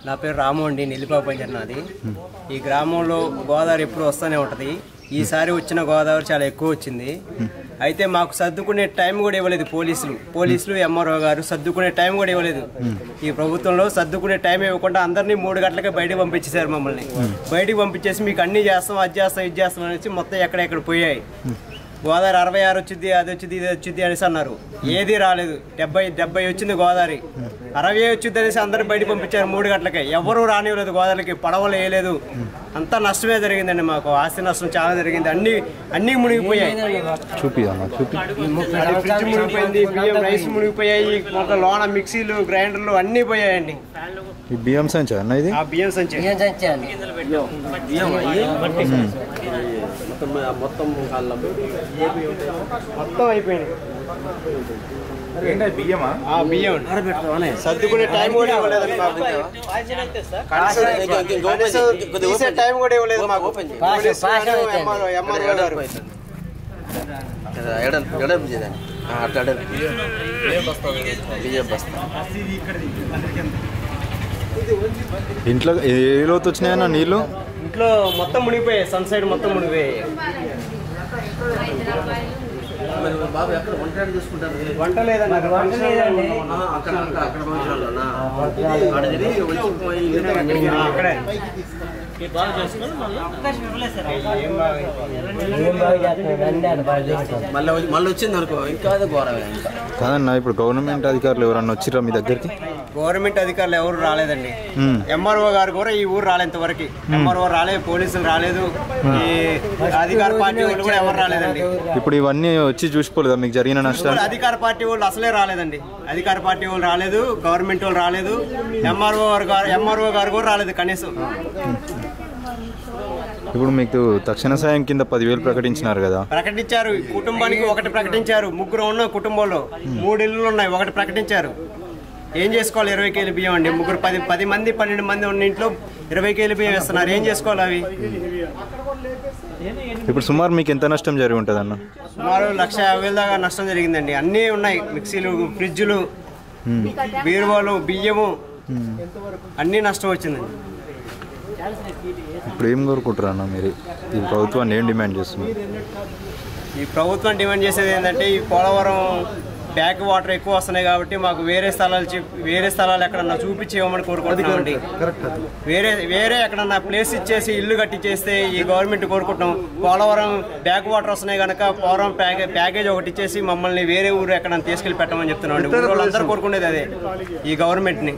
నా పేరు రాము అండి. నెల్లిపాక పంచాయతీ నాది. ఈ గ్రామంలో గోదావరి ఎప్పుడు వస్తూనే ఉంటుంది. ఈసారి వచ్చిన గోదావరి చాలా ఎక్కువ వచ్చింది. అయితే మాకు సర్దుకునే టైం కూడా ఇవ్వలేదు పోలీసులు ఎంఆర్ఓ గారు సర్దుకునే టైం కూడా ఇవ్వలేదు. ఈ ప్రభుత్వంలో సర్దుకునే టైం ఇవ్వకుండా అందరినీ 3 గంటలకే బయటకు పంపించేశారు. మమ్మల్ని బయటకు పంపించేసి మీకు అన్నీ చేస్తాం, అది చేస్తాం, ఇది చేస్తాం అనేసి మొత్తం ఎక్కడెక్కడ పోయాయి. గోదావరి 66 వచ్చింది, అది వచ్చింది, ఇది వచ్చింది అనేసి అన్నారు. ఏది రాలేదు. 70 వచ్చింది గోదావరి. 60 వచ్చింది అనేసి అందరూ బయటకు పంపించారు 3 గంటలకే. ఎవరూ రానివ్వలేదు గోదావరికి. పడవలు వేయలేదు. అంతా నష్టమే జరిగిందండి. మాకు ఆస్తి నష్టం చాలా జరిగింది. అన్నీ మునిగిపోయాయి. ఫ్రిడ్జ్ మునిగిపోయింది, బియ్యం రైస్ మునిగిపోయాయి, మొత్తం లోన మిక్సీలు, గ్రైండర్లు అన్నీ పోయాయండి. బియ్యం సంచి అన్న ఇది? బియ్యం సంచి మొత్తం అయిపోయింది. బియ్యం సర్దుకునే టైం కూడా ఇవ్వలేదండి మాకు. తీసే టైం కూడా ఇవ్వలేదు మాకు. ఎంఆర్ఓ గారు ఇంట్లో ఏ లోతు వచ్చినాయన్న నీళ్ళు? ఇంట్లో మొత్తం మునిగిపోయాయి. సన్ సైడ్ మొత్తం మునిగిపోయాయి. వంట లేదండి. అక్కడే మళ్ళీ వచ్చింది అనుకో ఇంకా కాదన్నా. ఇప్పుడు గవర్నమెంట్ అధికారులు ఎవరన్నా వచ్చిరా మీ దగ్గరికి? గవర్నమెంట్ అధికారులు ఎవరు రాలేదండి. ఎంఆర్ఓ గారు కూడా ఈ ఊరు రాలేదు ఇంతవరకు. ఎంఆర్ఓ రాలేదు, పోలీసులు రాలేదు, ఈ అధికార పార్టీ వాళ్ళు కూడా ఎవరు రాలేదండి. ఇప్పుడు ఇవన్నీ వచ్చి చూసిపోలేదా మీకు జరిగిన నష్టాలు? అధికార పార్టీ వాళ్ళు అసలే రాలేదండి. అధికార పార్టీ వాళ్ళు రాలేదు, గవర్నమెంట్ వాళ్ళు రాలేదు, ఎంఆర్ఓ గారు కూడా రాలేదు కనీసం. ఇప్పుడు మీకు తక్షణ సాయం కింద 10,000 ప్రకటించినారు కదా? ప్రకటించారు. కుటుంబానికి ఒకటి ప్రకటించారు. 3 ఉన్న కుటుంబంలో 3 ఇళ్ళు ఉన్నాయి, ఒకటి ప్రకటించారు. ఏం చేసుకోవాలి? 20 కేజీల బియ్యం అండి. 10 మంది 12 మంది ఉన్న ఇంట్లో 20 కేజీల బియ్యం వేస్తున్నారు. ఏం చేసుకోవాలి అవి? ఇప్పుడు సుమారు మీకు ఎంత నష్టం జరిగి ఉంటుంది అన్న? సుమారు 1,50,000 దాకా నష్టం జరిగిందండి. అన్నీ ఉన్నాయి. మిక్సీలు, ఫ్రిడ్జ్లు, బీరువాలు, బియ్యము అన్నీ నష్టం వచ్చిందండి. ఇప్పుడు ఏం కోరుకుంటారు అన్న మీరు? ఈ ప్రభుత్వాన్ని ఏం డిమాండ్ చేస్తున్నారు? ఈ ప్రభుత్వం డిమాండ్ చేసేది ఏంటంటే, ఈ పోలవరం బ్యాక్ వాటర్ ఎక్కువ వస్తున్నాయి కాబట్టి మాకు వేరే స్థలాలు ఎక్కడన్నా చూపించి ఇవ్వమని కోరుకుంటున్నామండి. వేరే ఎక్కడన్నా ప్లేస్ ఇచ్చేసి ఇల్లు కట్టించేస్తే ఈ గవర్నమెంట్ కోరుకుంటున్నాం. పోలవరం బ్యాక్ వాటర్ వస్తున్నాయి కనుక పోలవరం ప్యాకేజ్ ఒకటి ఇచ్చేసి మమ్మల్ని వేరే ఊరు ఎక్కడన్నా తీసుకెళ్లి పెట్టమని చెప్తున్నాం అండి. ఊరు వాళ్ళందరూ కోరుకునేది అదే, ఈ గవర్నమెంట్ని.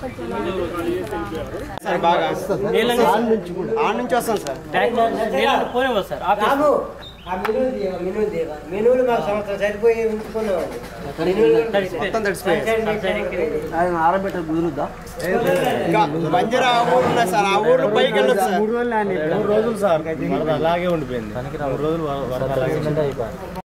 బాగా ఆ నుంచి వస్తాం సార్. మెనూలు మాకు సంవత్సరం సరిపోయి ఉంచుకున్నాం. మొత్తం తడిసిపోయాయి. బంజరా ఊరు ఉన్నాయి సార్. ఆ ఊరు పైకి వెళ్ళొచ్చు సార్. 3 రోజులు సార్ అలాగే ఉండిపోయింది. 3 రోజులు